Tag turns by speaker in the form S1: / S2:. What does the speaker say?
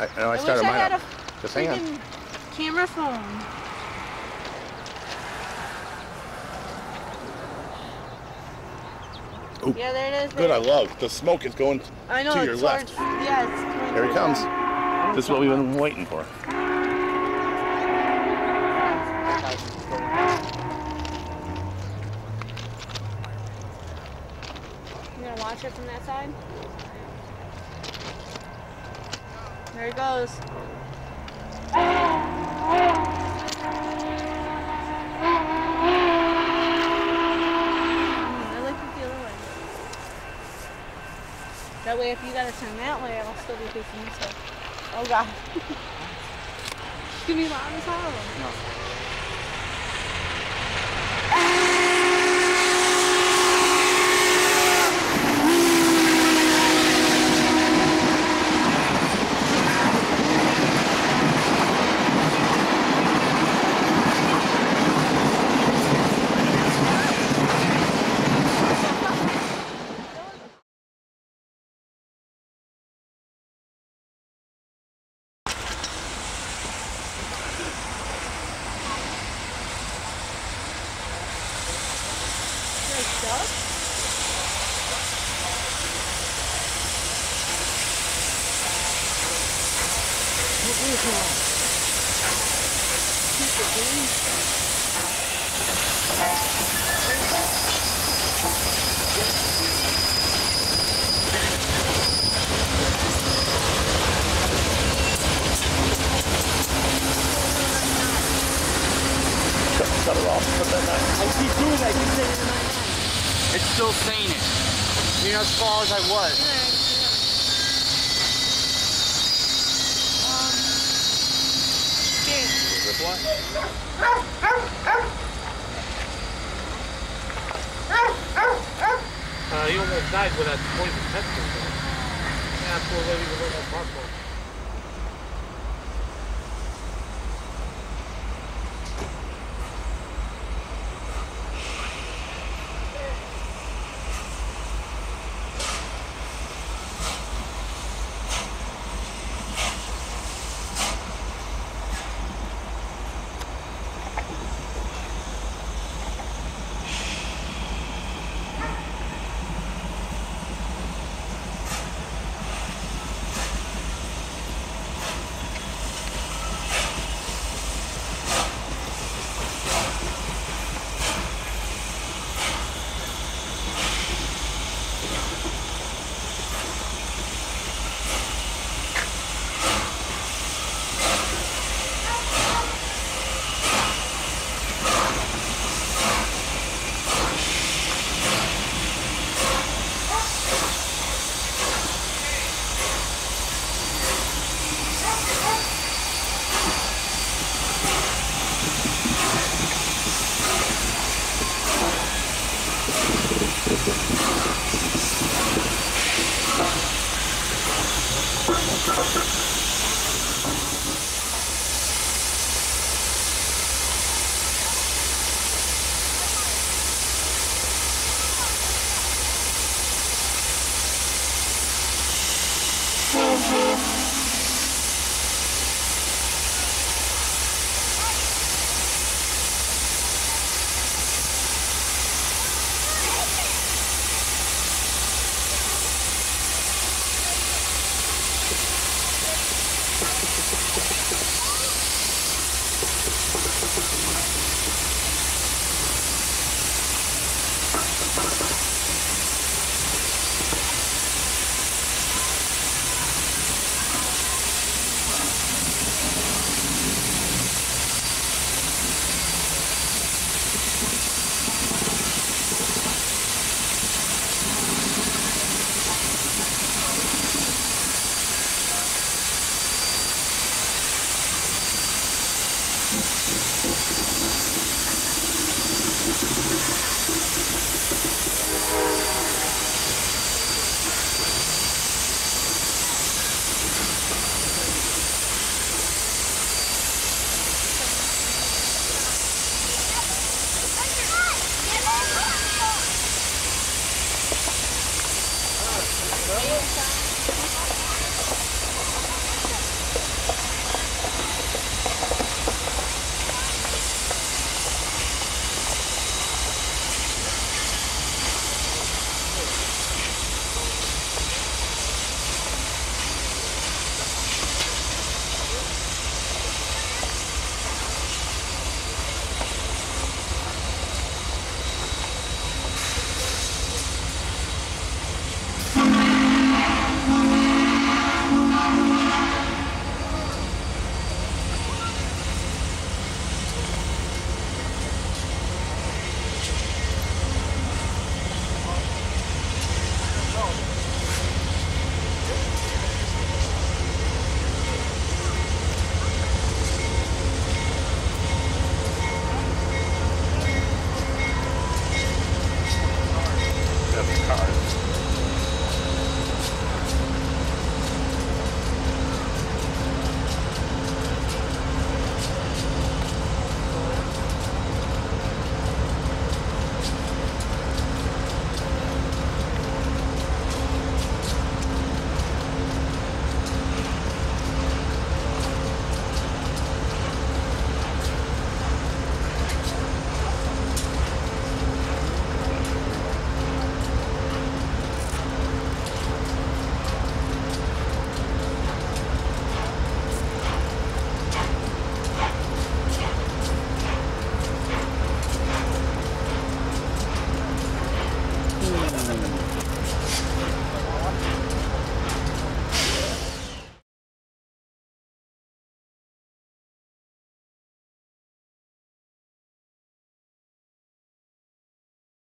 S1: I know I started mine up. Just hang on.
S2: Camera phone.
S1: Ooh,
S2: yeah, there it is.
S1: Good, I love. The smoke is going to your left.
S2: Yeah, it's going
S1: Here he comes. This is what we've been waiting for.
S2: You gonna watch it from that side? There he goes. That way, if you gotta turn that way, I'll still be facing you. So, oh god, it's gonna be loud as hell. No.
S1: Shut it off. Put that back.
S3: I keep doing that. Keep saying it in my mind. It's still saying it. You know, as far as I was.
S1: What?
S4: He almost died with that poison pepper. Yeah, poor lady was on that park.